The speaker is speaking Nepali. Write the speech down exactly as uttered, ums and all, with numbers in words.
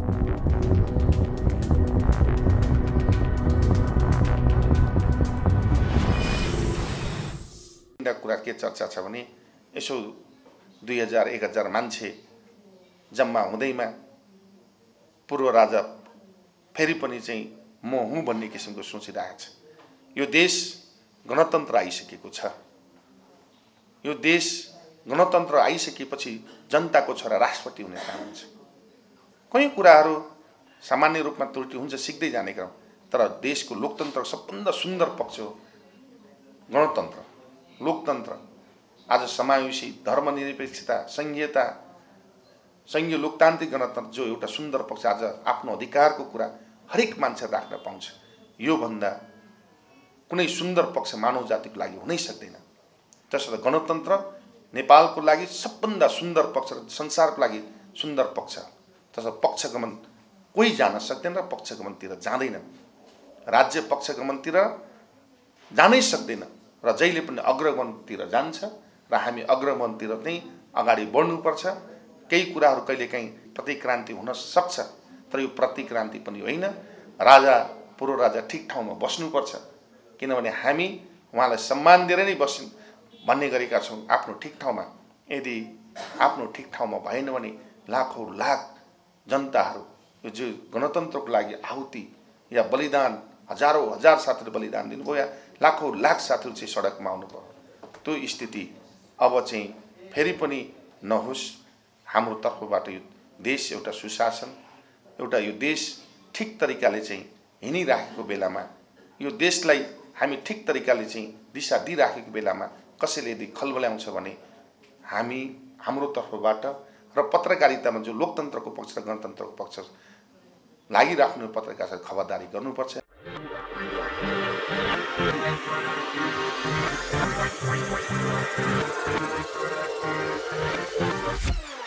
कुरा के चर्चा छ भने यसो दुई हजार एक हजार मान्छे जम्मा हुँदैमा पूर्व राजा फेरि पनि चाहिँ म हुँ भन्ने किसिमको सोचिरहेको छ। यो देश गणतन्त्र आइसकेको छ। यो देश गणतन्त्र आइसकेपछि जनताको छोरा राष्ट्रपति हुने काम हुन्छ। कयौं कुराहरू सामान्य रूपमा त्रुटि हुन्छ, सिक्दै जाने क्रम, तर देशको लोकतन्त्रको सबभन्दा सुन्दर पक्ष हो गणतन्त्र, लोकतन्त्र। आज समावेशी, धर्मनिरपेक्षता, संघीयता, संघीय लोकतान्त्रिक गणतन्त्र जो एउटा सुन्दर पक्ष, आज आफ्नो अधिकारको कुरा हरेक मान्छे राख्न पाउँछ। यो भन्दा कुनै सुन्दर पक्ष मानव जातिको लागि हुनै सक्दैन। त्यसर्थ गणतन्त्र नेपालको लागि सबभन्दा सुन्दर पक्ष र संसारको लागि सुन्दर पक्ष। त्यसर्थ पक्षगमन कोही जान सक्दैन र पक्षगमनतिर जाँदैन। राज्य पक्षगमनतिर जानै सक्दैन र जहिले पनि अग्रगमनतिर जान्छ र हामी अग्रगमनतिर चाहिँ अगाडि बढ्नुपर्छ। केही कुराहरू कहिलेकाहीँ प्रतिक्रान्ति हुन सक्छ, तर यो प्रतिक्रान्ति पनि होइन। राजा, पूर्व राजा ठिक ठाउँमा बस्नुपर्छ, किनभने हामी उहाँलाई सम्मान दिएर नै बस्नु भन्ने गरेका छौँ आफ्नो ठिक ठाउँमा। यदि आफ्नो ठिक ठाउँमा भएन भने लाखौँ लाख जनताहरू यो जो गणतन्त्रको लागि आहुति या बलिदान, हजारौँ हजार साथीहरू बलिदान दिनुभयो, या लाखौँ लाख साथीहरू चाहिँ सडकमा आउनुभयो। त्यो स्थिति अब चाहिँ फेरि पनि नहोस्। हाम्रो तर्फबाट यो देश एउटा सुशासन, एउटा यो देश ठिक तरिकाले चाहिँ हिँडिराखेको बेलामा, यो देशलाई हामी ठिक तरिकाले चाहिँ दिशा दिइराखेको बेलामा कसैले यदि खलबल्याउँछ भने हामी हाम्रो तर्फबाट र पत्रकारितामा जो लोकतन्त्रको पक्ष र गणतन्त्रको पक्ष लागिराख्नु पत्रकार खबरदारी गर्नुपर्छ।